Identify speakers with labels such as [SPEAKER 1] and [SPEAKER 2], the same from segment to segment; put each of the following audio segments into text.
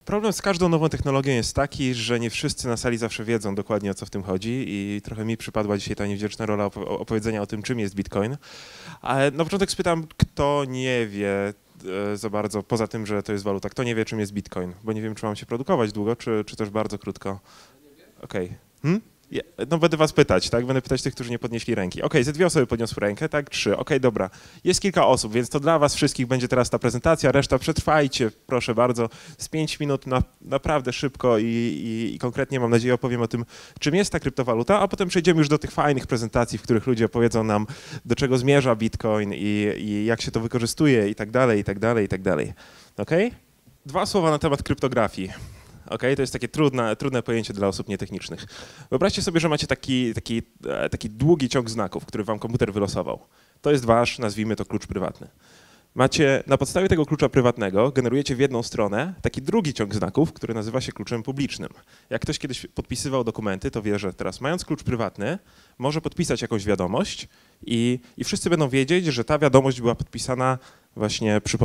[SPEAKER 1] Problem z każdą nową technologią jest taki, że nie wszyscy na sali zawsze wiedzą dokładnie, o co w tym chodzi i trochę mi przypadła dzisiaj ta niewdzięczna rola opowiedzenia o tym, czym jest Bitcoin. Ale na początek spytam, kto nie wie za bardzo, poza tym, że to jest waluta, kto nie wie, czym jest Bitcoin, bo nie wiem, czy mam się produkować długo, czy też bardzo krótko. Okej. No będę was pytać, tak? Będę pytać tych, którzy nie podnieśli ręki. Okej, ze 2 osoby podniosły rękę, tak? 3. Okej, dobra. Jest kilka osób, więc to dla was wszystkich będzie teraz ta prezentacja, reszta przetrwajcie, proszę bardzo. Z 5 minut naprawdę szybko i konkretnie, mam nadzieję, opowiem o tym, czym jest ta kryptowaluta, a potem przejdziemy już do tych fajnych prezentacji, w których ludzie opowiedzą nam, do czego zmierza Bitcoin i jak się to wykorzystuje i tak dalej, i tak dalej, i tak dalej. Okej? 2 słowa na temat kryptografii. Okay? To jest takie trudne pojęcie dla osób nietechnicznych. Wyobraźcie sobie, że macie taki długi ciąg znaków, który wam komputer wylosował. To jest wasz, nazwijmy to, klucz prywatny. Na podstawie tego klucza prywatnego generujecie w jedną stronę taki drugi ciąg znaków, który nazywa się kluczem publicznym. Jak ktoś kiedyś podpisywał dokumenty, to wie, że teraz mając klucz prywatny, może podpisać jakąś wiadomość i wszyscy będą wiedzieć, że ta wiadomość była podpisana właśnie przy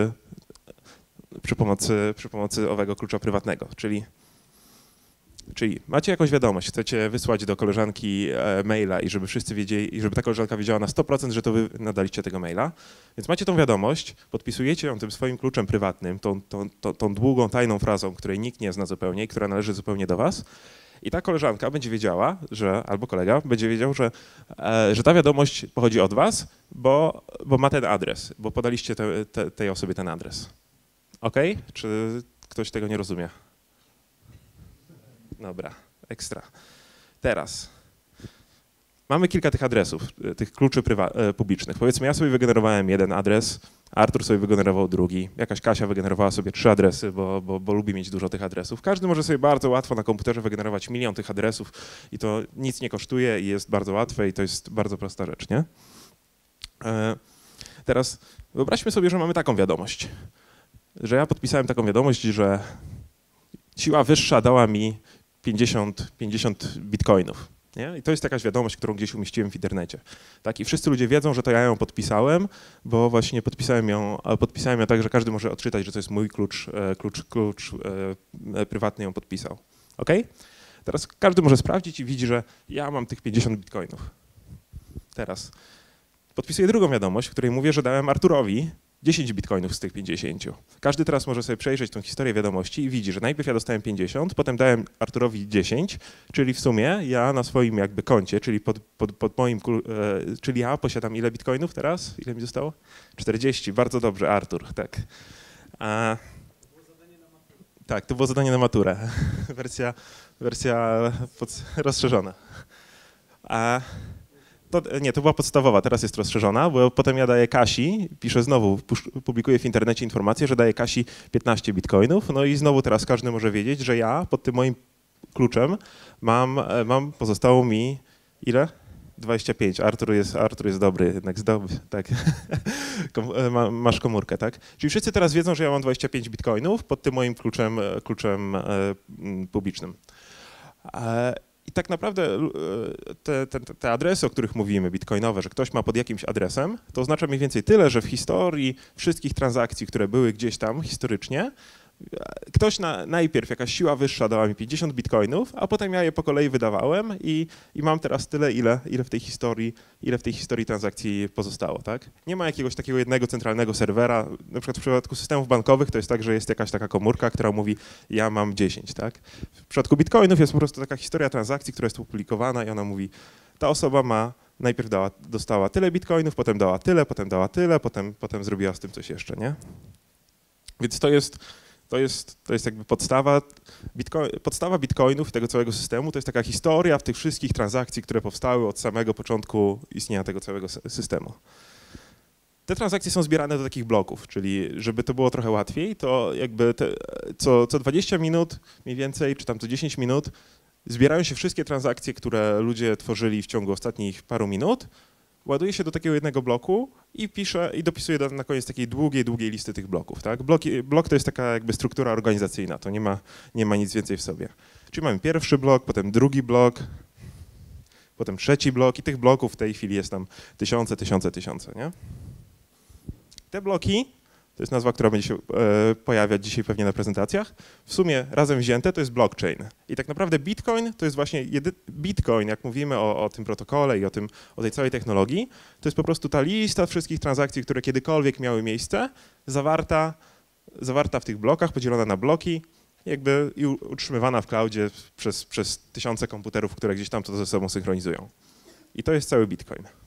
[SPEAKER 1] pomocy owego klucza prywatnego, czyli macie jakąś wiadomość, chcecie wysłać do koleżanki maila i żeby wszyscy wiedzieli, i żeby ta koleżanka wiedziała na 100%, że to wy nadaliście tego maila, więc macie tą wiadomość, podpisujecie ją tym swoim kluczem prywatnym, tą długą, tajną frazą, której nikt nie zna zupełnie i która należy zupełnie do was. I ta koleżanka będzie wiedziała, albo kolega będzie wiedział, że ta wiadomość pochodzi od was, bo ma ten adres, bo podaliście tej osobie ten adres. Okej? Czy ktoś tego nie rozumie? Dobra, ekstra. Teraz mamy kilka tych adresów, tych kluczy publicznych. Powiedzmy, ja sobie wygenerowałem jeden adres, Artur sobie wygenerował drugi, jakaś Kasia wygenerowała sobie 3 adresy, bo lubi mieć dużo tych adresów. Każdy może sobie bardzo łatwo na komputerze wygenerować 1 000 000 tych adresów i to nic nie kosztuje i jest bardzo łatwe i to jest bardzo prosta rzecz, nie? Teraz wyobraźmy sobie, że mamy taką wiadomość, że ja podpisałem taką wiadomość, że siła wyższa dała mi 50 bitcoinów. Nie? I to jest jakaś wiadomość, którą gdzieś umieściłem w internecie. Tak? I wszyscy ludzie wiedzą, że to ja ją podpisałem, bo właśnie podpisałem ją tak, że każdy może odczytać, że to jest mój klucz prywatny ją podpisał. Okay? Teraz każdy może sprawdzić i widzi, że ja mam tych 50 bitcoinów. Teraz podpisuję drugą wiadomość, w której mówię, że dałem Arturowi 10 bitcoinów z tych 50. Każdy teraz może sobie przejrzeć tą historię wiadomości i widzi, że najpierw ja dostałem 50, potem dałem Arturowi 10, czyli w sumie ja na swoim jakby koncie, czyli pod moim, czyli ja posiadam ile bitcoinów teraz? Ile mi zostało? 40, bardzo dobrze, Artur, tak. Tak, to było zadanie na maturę, wersja rozszerzona. To była podstawowa, teraz jest rozszerzona, bo potem ja daję Kasi, piszę znowu, publikuję w internecie informację, że daję Kasi 15 bitcoinów, no i znowu teraz każdy może wiedzieć, że ja pod tym moim kluczem pozostało mi ile? 25. Artur jest dobry, jednak zdobry, tak. Masz komórkę, tak? Czyli wszyscy teraz wiedzą, że ja mam 25 bitcoinów pod tym moim kluczem publicznym. I tak naprawdę te adresy, o których mówimy, bitcoinowe, że ktoś ma pod jakimś adresem, to oznacza mniej więcej tyle, że w historii wszystkich transakcji, które były gdzieś tam historycznie, ktoś najpierw, jakaś siła wyższa dała mi 50 bitcoinów, a potem ja je po kolei wydawałem i mam teraz tyle, ile w tej historii transakcji pozostało, tak? Nie ma jakiegoś takiego jednego centralnego serwera. Na przykład w przypadku systemów bankowych to jest tak, że jest jakaś taka komórka, która mówi, ja mam 10, tak? W przypadku bitcoinów jest po prostu taka historia transakcji, która jest opublikowana i ona mówi, ta osoba najpierw dostała tyle bitcoinów, potem dała tyle, potem dała tyle, potem zrobiła z tym coś jeszcze, nie? Więc to jest jakby podstawa bitcoinów i tego całego systemu, to jest taka historia w tych wszystkich transakcji, które powstały od samego początku istnienia tego całego systemu. Te transakcje są zbierane do takich bloków, czyli żeby to było trochę łatwiej, to jakby co 20 minut mniej więcej, czy tam co 10 minut zbierają się wszystkie transakcje, które ludzie tworzyli w ciągu ostatnich paru minut, ładuje się do takiego jednego bloku i dopisuje na koniec takiej długiej listy tych bloków. Tak? Blok to jest taka jakby struktura organizacyjna, to nie ma nic więcej w sobie. Czyli mamy pierwszy blok, potem drugi blok, potem trzeci blok i tych bloków w tej chwili jest tam tysiące, nie? Te bloki to jest nazwa, która będzie się pojawiać dzisiaj pewnie na prezentacjach. W sumie razem wzięte to jest blockchain. I tak naprawdę Bitcoin to jest właśnie Bitcoin, jak mówimy o tym protokole i o tej całej technologii, to jest po prostu ta lista wszystkich transakcji, które kiedykolwiek miały miejsce, zawarta w tych blokach, podzielona na bloki, jakby i utrzymywana w cloudzie przez tysiące komputerów, które gdzieś tam to ze sobą synchronizują. I to jest cały Bitcoin.